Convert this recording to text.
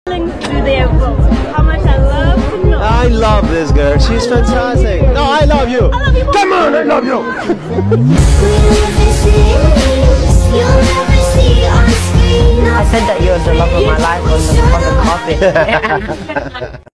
Do they how much I love Tenoch. I love this girl. She's fantastic. No, I love you. I love you. Come on, I love you. I said that you're the love of my life on the coffee.